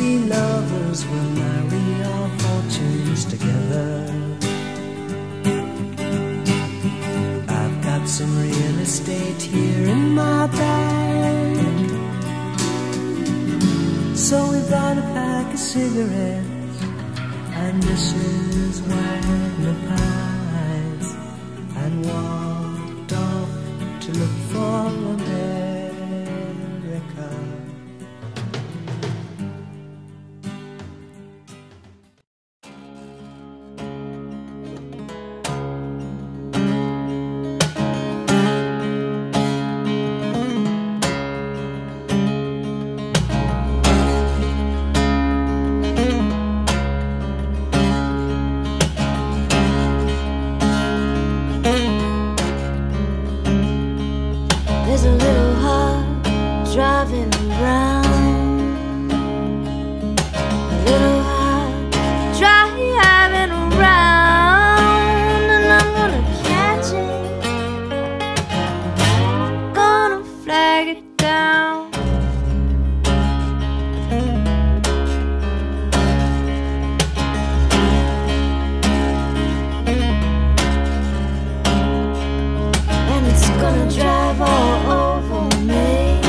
happy lovers will marry our fortunes together. I've got some real estate here in my bag, so we bought a pack of cigarettes and Mrs. Wagner pies, and walked off to look for America. There's a little heart driving around, a little heart driving around, and I'm gonna catch it, gonna flag it down. And it's gonna drive all over me.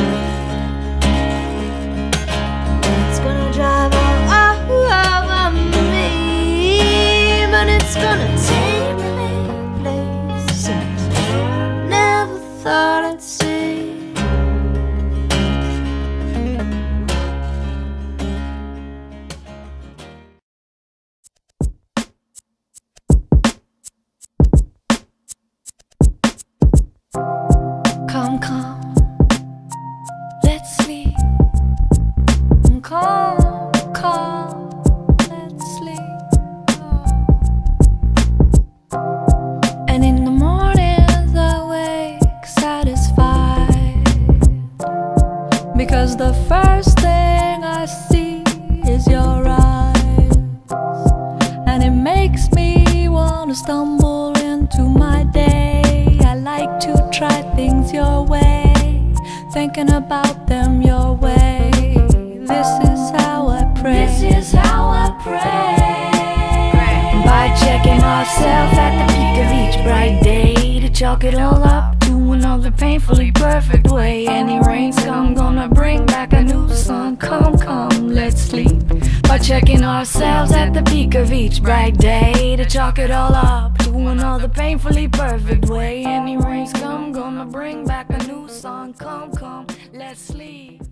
It's gonna drive all over me, but it's gonna take me places never thought I'd see. Come, come, let's sleep. Come, come, let's sleep. And in the mornings I wake satisfied, because the first thing I see is your eyes, and it makes me wanna stumble into my day. I like to try things your way, thinking about them your way. This is how I pray. This is how I pray. By checking ourselves at the peak of each bright day, to chalk it all up to another painfully perfect way. Any rains come, gonna bring back a new sun. Come, come, let's sleep. By checking ourselves at the peak of each bright day, to chalk it all up to another painfully perfect way. Any rains come, gonna bring back a new song. Come, come, let's sleep.